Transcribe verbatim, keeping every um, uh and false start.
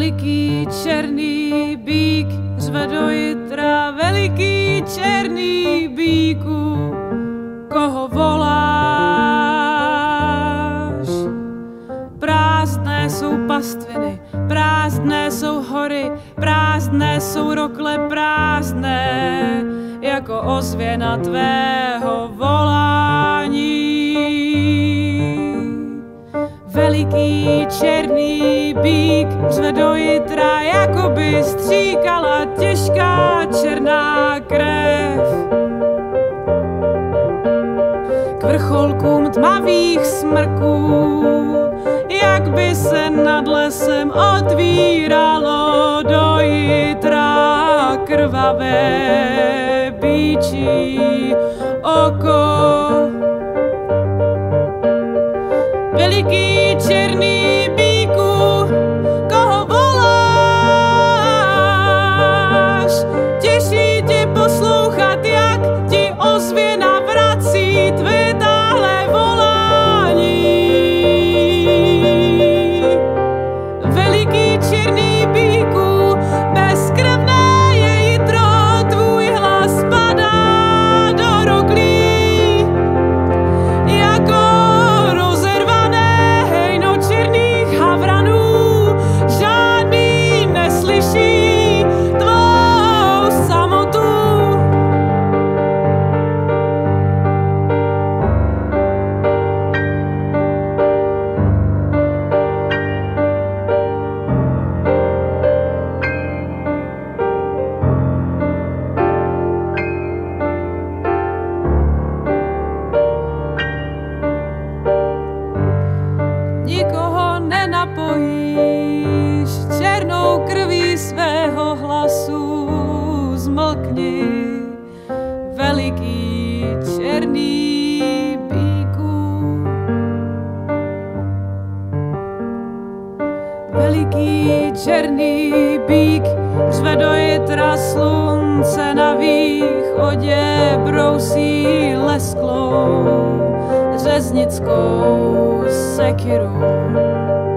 Veliký černý bík řve do jitra, veliký černý bíku, koho voláš? Prázdné jsou pastviny, prázdné jsou hory, prázdné jsou rokle, prázdné jako ozvěna tvého volání. Veliký černý bík řve do jitra, jako by stříkala těžká černá krev. K vrcholkům tmavých smrků, jak by se nad lesem otvíralo do jitra krvavé bíčí oko. Veliký černý bíku, koho voláš? Těší tě poslouchat, jak ti ozvěna vrací tvé táhle volání. Veliký černý bíku, bezkrevné je jitro, tvůj hlas padá do roklí. Jako rozervané hejno černých havranů, žádný neslyší tvou samotu. Nikoho nenapojíš černou krví svého hlasu, zmlkni, veliký černý bíku. Veliký černý bík řve do jitra, slunce na východě brousí lesklou řeznickou sekiru.